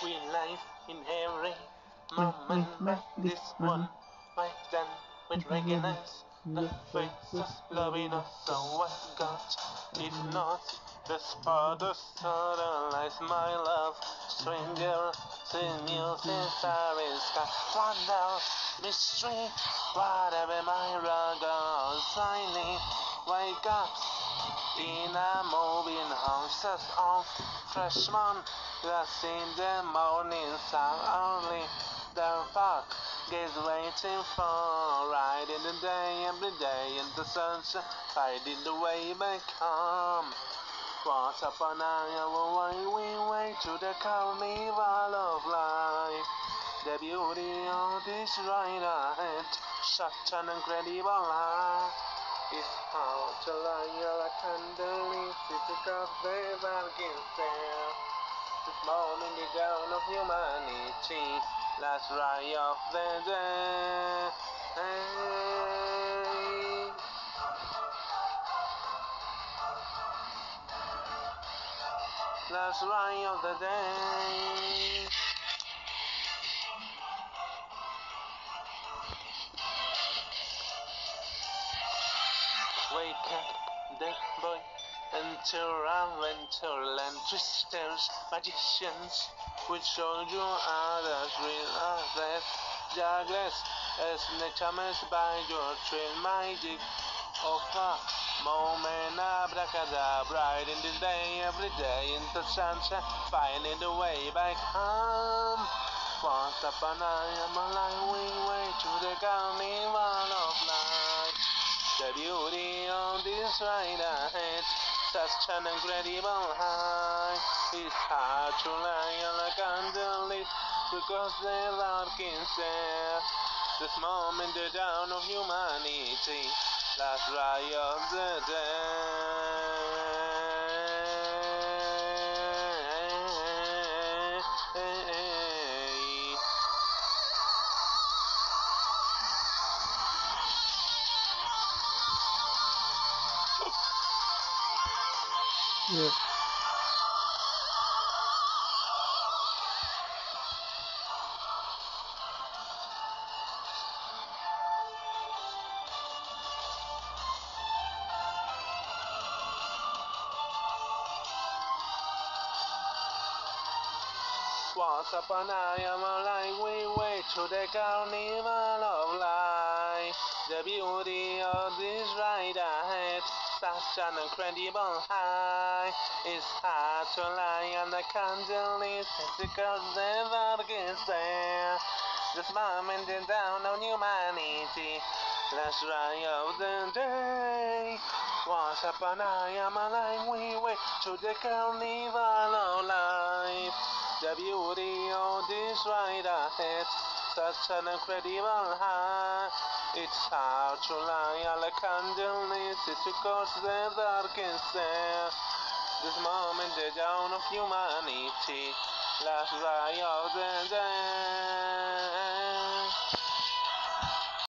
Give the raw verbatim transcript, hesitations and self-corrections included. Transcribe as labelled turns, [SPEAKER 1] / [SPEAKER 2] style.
[SPEAKER 1] We live in every moment, but this one might then we'd recognize the faces loving us. So what got? If not, the spot of sunrise, my love, stranger, seen you since I was got wonder, mystery, whatever my ruggles I need, wake up in a moving houses of freshman, glass in the morning sun only, the park is waiting for, right in the day, every day in the sunshine, finding the way back home. Once upon a time, we wait to the carnival of life. The beauty of this ride ahead, such an incredible high. It's hard to lie like a candle, it's because the bargain's there. This moment, the dawn of humanity, last ride of the day. Hey. Last ride of the day. Wake up, dead boy, enter Adventureland, tricksters, magicians, will show you others real others, jugglers, as nature comes by your trail magic of a moment, abracadabra, bright in the day, every day, in the sunshine, finding the way back home. Once upon a time, we wait to the carnival of life. The beauty of this ride ahead, such an incredible high. It's hard to lie on a candle lit because the dark is there. This moment, the dawn of humanity, last ride of the day.
[SPEAKER 2] Yeah.
[SPEAKER 1] Once upon a time, we wait to the carnival of life. The beauty of this ride ahead, such an incredible high. It's hard to lie on the candle is because the dark is there. This moment is down on humanity, last ride of the day. Once upon a time, we wait to the carnival of life. The beauty of this ride ahead, such an incredible high. It's hard to lie on a candle, it's because the dark is there. This moment, the dawn of humanity, last ride of the day.